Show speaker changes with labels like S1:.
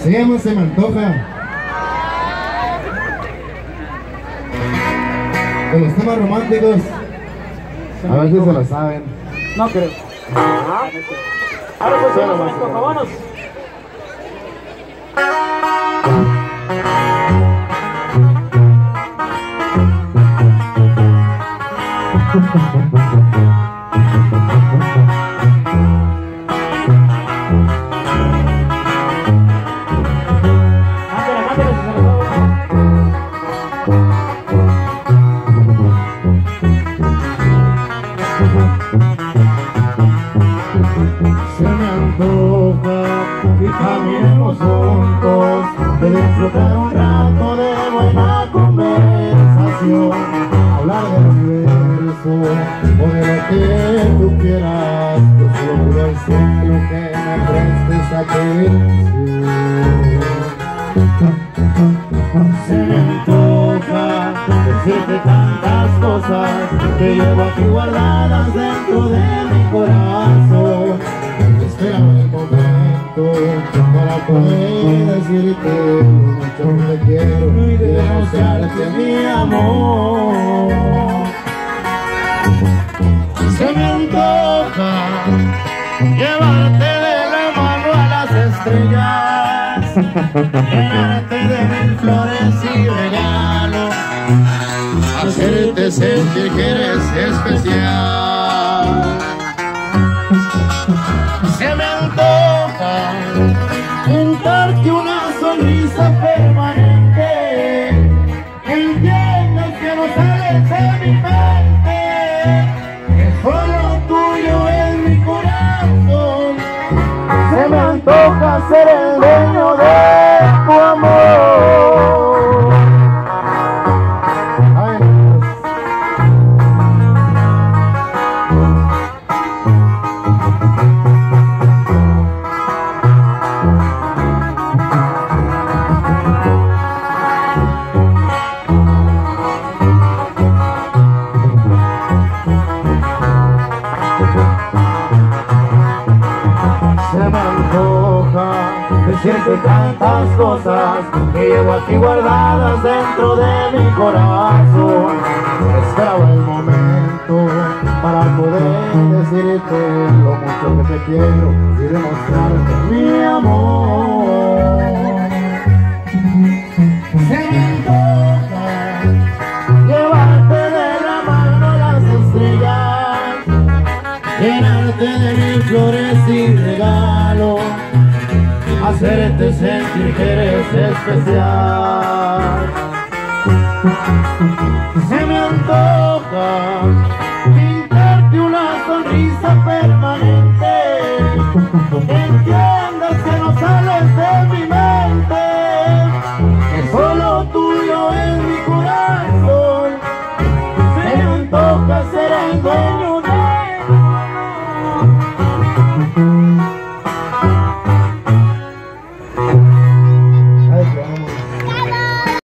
S1: Se llama Se me antoja. De los temas románticos. A ver si se lo saben.
S2: No creo. Ahora pues se me antoja, vámonos.
S1: Se me antoja que caminemos juntos, de disfrutar un rato de buena conversación, hablar del universo o de lo que tú quieras. Yo solo pido al cielo que me prestes atención. Se me antoja decirte tantas cosas que llevo aquí guardadas dentro de mi corazón. Espera el momento para poder decirte lo mucho que te quiero y demostrarte mi amor. Se me antoja llevarte de la mano a las estrellas, llenarte de mil flores y regalos, hacerte sentir que eres especial. Se me antoja pintarte una sonrisa permanente, entiendas que no sales de mi mente, que solo tuyo es mi corazón. Se me antoja ser el dueño de tu amor. Ay, se me antoja decirte tantas cosas que llevo aquí guardadas dentro de mi corazón. Esperaba el momento para poder decirte lo mucho que te quiero y demostrarte mi amor. Se me antoja llevarte de la mano a las estrellas, llenarte de mil flores y regalos, hacerte sentir que eres especial. Se me